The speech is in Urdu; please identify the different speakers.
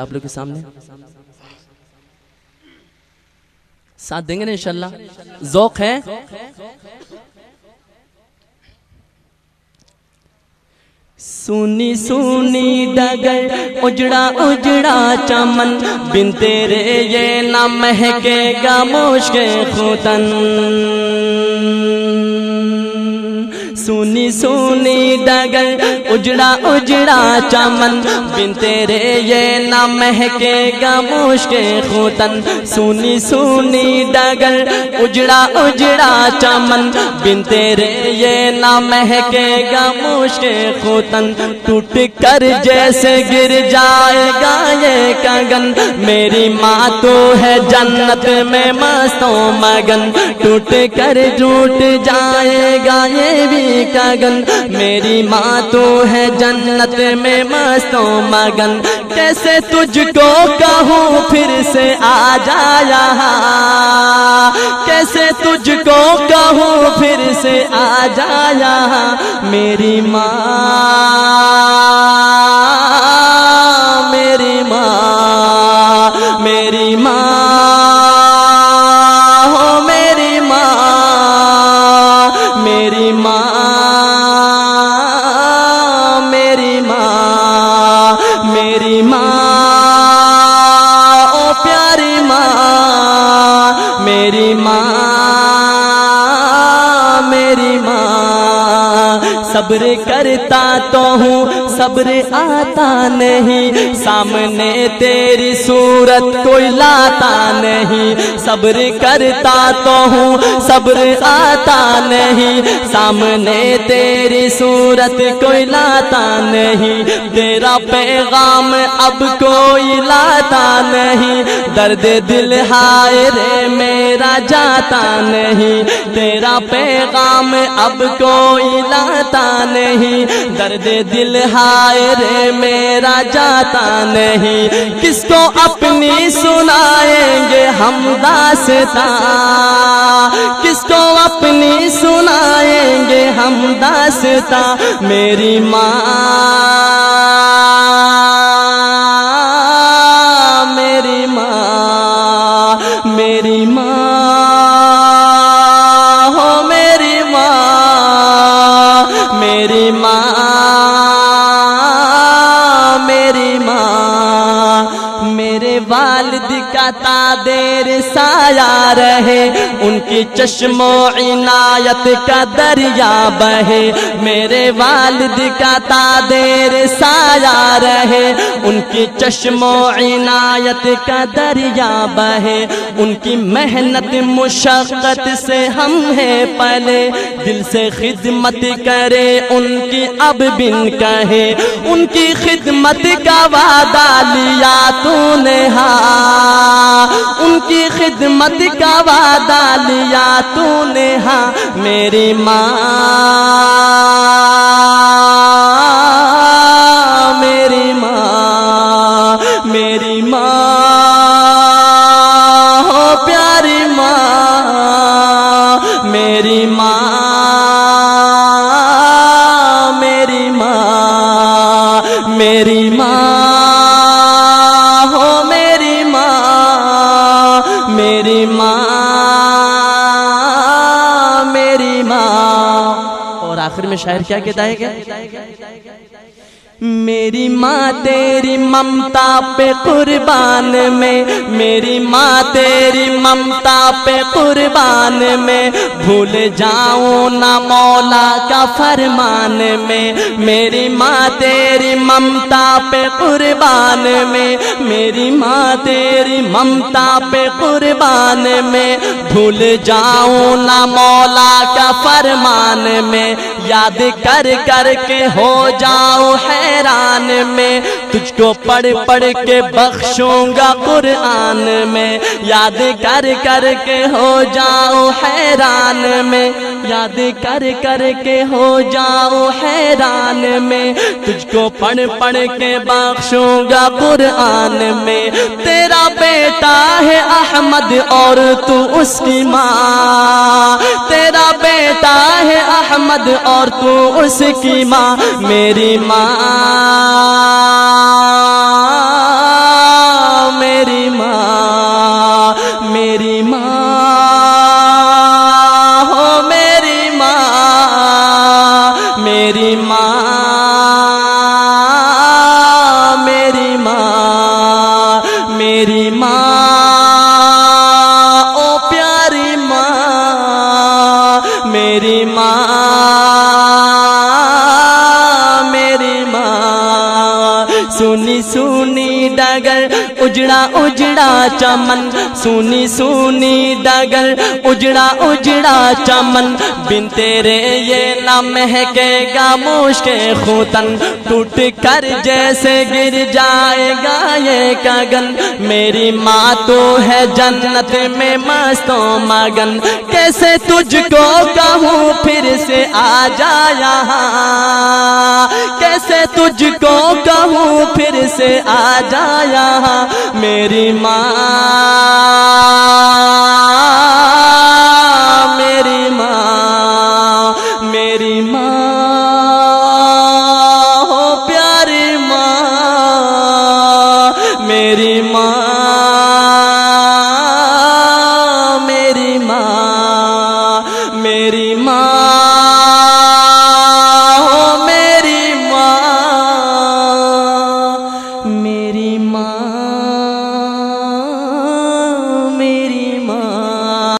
Speaker 1: آپ لوگ کے سامنے ساتھ دیں گے نا انشاءاللہ؟ ذوق ہے؟ سونی سونی ڈگر اجڑا اجڑا چمن بن تیرے یہ نہ مہکے گا مشک ختن سونی سونی ڈگر اجڑا اجڑا چمن بن تیرے یہ نہ مہکے گا مشک ختن سونی سونی ڈگر اجڑا اجڑا چمن بن تیرے یہ نہ مہکے گا مشک ختن ٹوٹ کر جیسے گر جائے گا یہ کگن میری ماں تو ہے جنت میں مست و مگن ٹوٹ کر ٹوٹ جائے گا یہ بھی کگن میری ماں تو ہے جنت میں مست و مگن کیسے تجھ کو کہوں پھر سے آ جا یہاں کیسے تجھ کو کہوں پھر سے آ جا یہاں میری ماں میری ماں میری ماں ہو میری ماں میری ماں میری ماں میری ماں او پیاری ماں میری ماں میری ماں صبر کرتا تو ہوں صبر آتا نہیں سامنے تیری صورت کوئی لاتا نہیں صبر کرتا تو ہوں صبر آتا نہیں سامنے تیری صورت کوئی لاتا نہیں تیرا پیغام اب کوئی لاتا نہیں درد دل ہائے رے میرا جاتا نہیں تیرا پیغام اب کوئی لاتا نہیں درد دل ہائے رے میرا جاتا نہیں کس کو اپنی سنائیں گے ہم داستاں کس کو اپنی سنائیں گے ہم داستاں میری ماں میری ماں میری ماں ہو میری ماں میری ماں میری ماں میرے والد کا تادیر سایہ رہے ان کی چشم و عنایت کا دریا بہے میرے والد کا تادیر سایہ رہے ان کی چشم و عنایت کا دریا بہے ان کی محنت مشقت سے ہم ہیں پلے دل سے خدمت کرے ان کی اب بن کہے ان کی خدمت کا وعدہ لیا تو نے ہاں ان کی خدمت کا وعدہ لیا تو نے ہاں میری ماں میری ماں میری ماں ہو پیاری ماں میری ماں میری ماں میری ماں ہو میری ماں میری ماں میری ماں اور آخر میں شاعر کیا کہتا ہے کہ میری ماں تیری ممتا پہ قربان میں میری ماں تیری ممتا پہ قربان میں بھول جاؤں نہ مولا کا فرمان میں میری ماں تیری ممتا پہ قربان میں میری ماں تیری ممتا پہ قربان میں بھول جاؤں نہ مولا کا فرمان میں یاد کر کر کے ہو جاؤ حیران میں تجھ کو پڑھ پڑھ کے بخشوں گا قرآن میں یاد کر کر کے ہو جاؤ حیران میں یاد کر کر کے ہو جاؤ حیران میں تجھ کو پڑھ پڑھ کے بخشوں گا قرآن میں تیرا بیٹا ہے احمد اور تو اس کی ماں تیرا بیٹا ہے احمد اور تو اس کی ماں میری ماں डगर उजड़ा उजड़ा चमन सुनी सुनी डगर उजड़ा उजड़ा चमन बिन तेरे ये न महकेगा मुश्के खूतन टूट कर जैसे गिर जाएगा ये गगन मेरी माँ तो है जन्नत में मस्तो मगन कैसे तुझको कहूँ फिर से आ जा यहाँ कैसे तुझको कहूँ फिर से आ जा यहाँ मेरी माँ